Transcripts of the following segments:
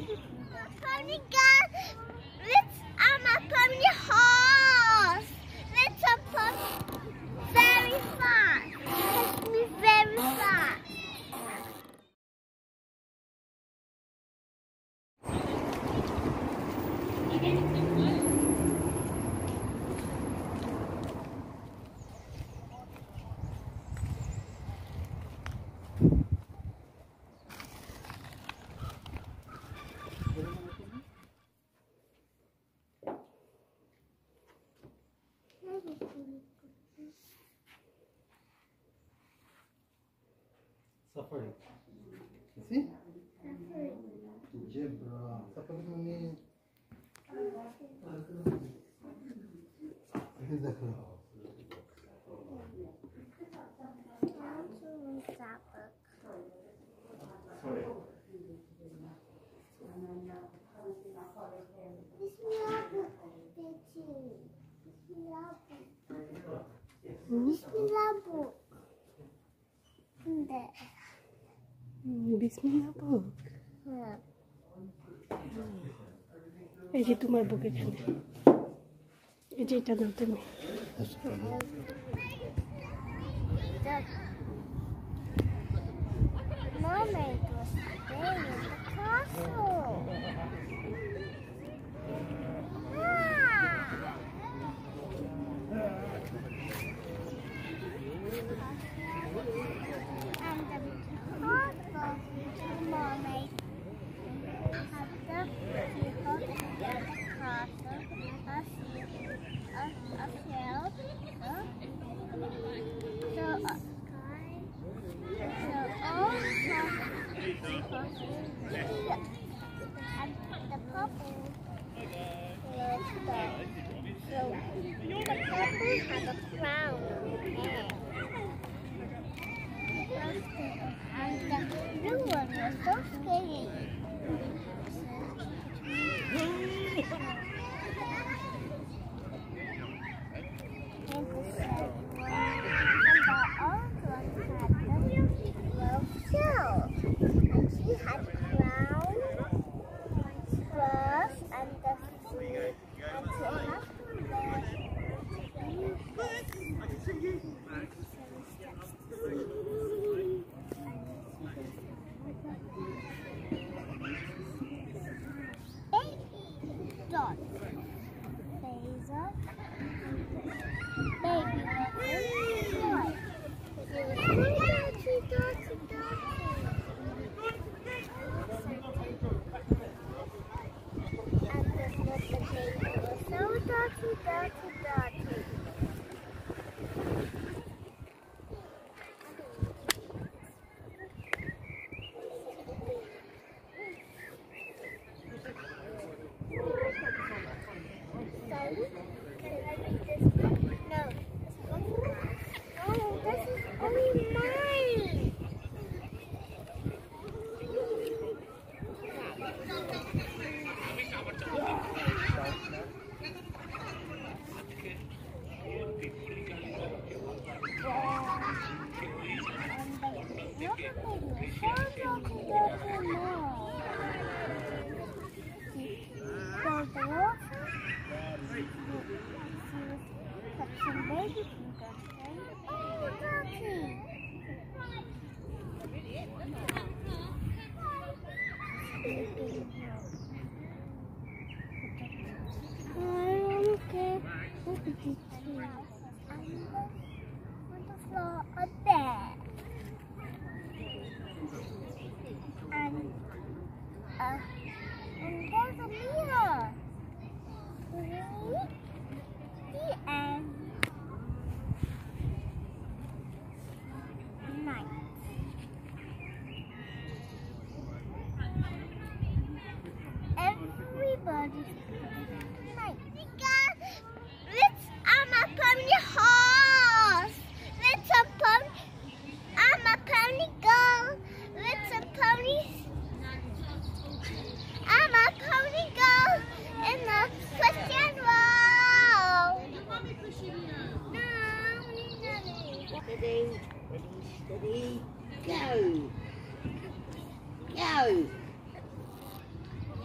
baby finger. Pony girl, I'm a pony horse. Let's pony very fast. Take me very fast. Safari. See? Zebra. Safari means. Exactly. Bismillah book. Bismillah book. এই যে তোমার বুক এখানে, এই যে এটা দাও তুমি। Mermaid was staying in the castle. And the heart of the mermaid had the people in the castle, a field, so all and the purple loved them. So the purple had a crown on her head. And the blue one was so scary. And the sad one and the old one had the well shell. And she had a crown, spurs, and the and she had dot. Phaser. Baby. Boy. Dotty, dotty, dotty. And this little baby was so dotty, dotty, dotty. Can I read this book? No. Oh, this is only mine. Some baby food. Oh, Daddy. Okay. On the floor, a bed. And there's a mirror. The end. Night. Everybody's night. I'm a pony horse. I'm a pony girl. I'm a pony girl in the Christian world. No, Steady, steady, go. Go.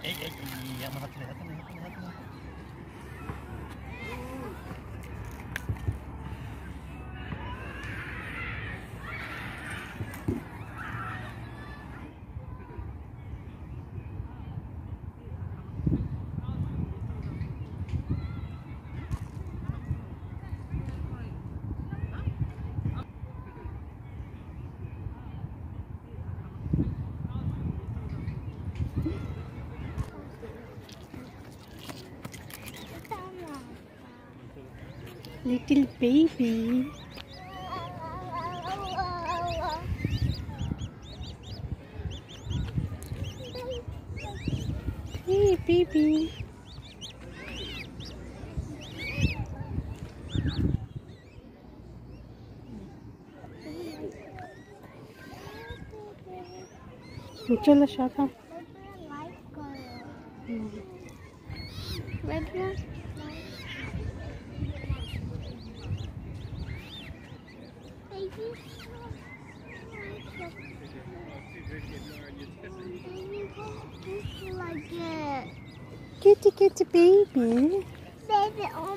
Little baby. Hey, baby. चलो शाखा like it. Kitty, kitty, baby. Baby, oh.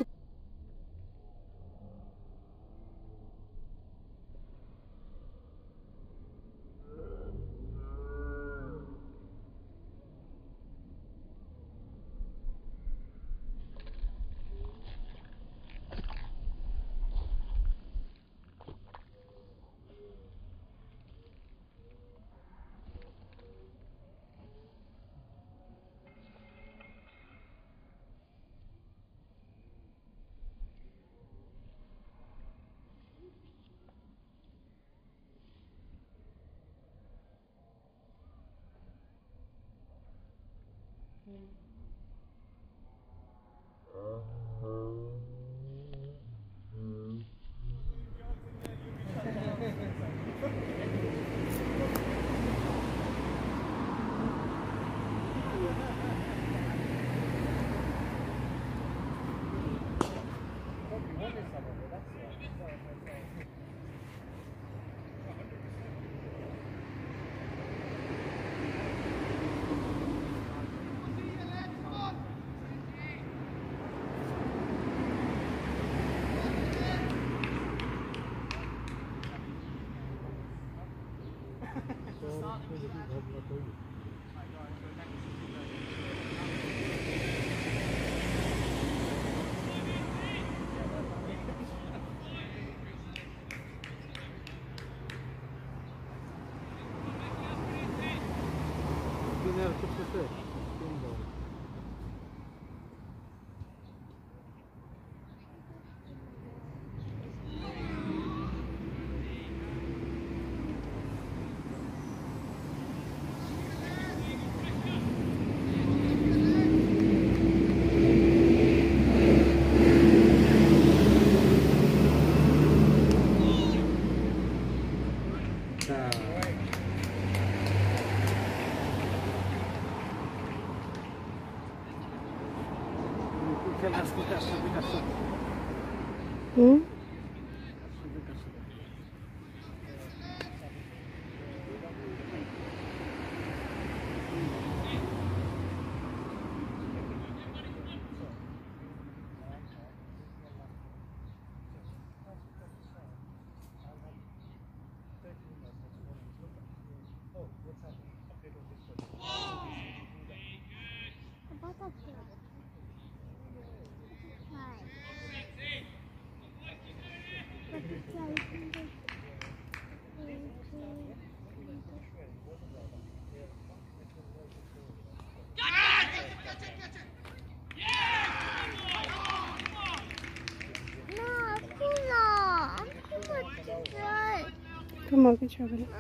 তোমার কিছু হবে না,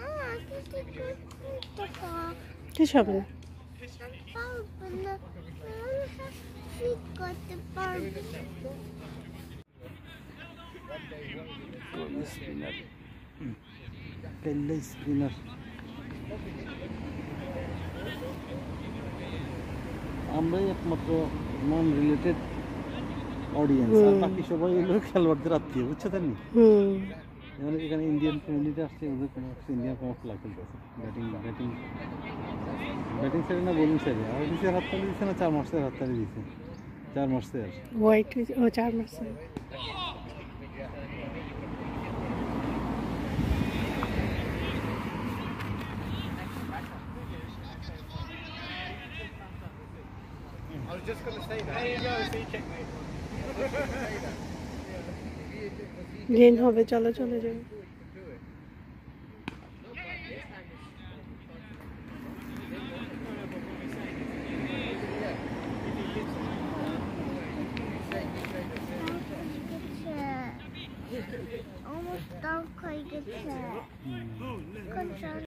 কিছু হবে না। আমরাই একমাত্র নন রিলেটেড অডিয়েন্স, আর বাকি সবাই হলো খেলোয়াড়দের আত্মীয়, বুঝছো তাই? যেমন এখানে ইন্ডিয়ান কমিউনিটি আসছে, ওদের কোনো ইন্ডিয়ান কোনো খেলা খেলতেছে, ব্যাটিং সাইডে না বোলিং সাইডে। আর দিচ্ছে হাততালি দিচ্ছে না, 4 মাসের হাততালি দিচ্ছে, 4 মাসের। হোয়াইট ও 4 মাসে। I was just going to say that. There you go, see checkmate. Green হবে, চলো চলে যাবে। Almost dark, I get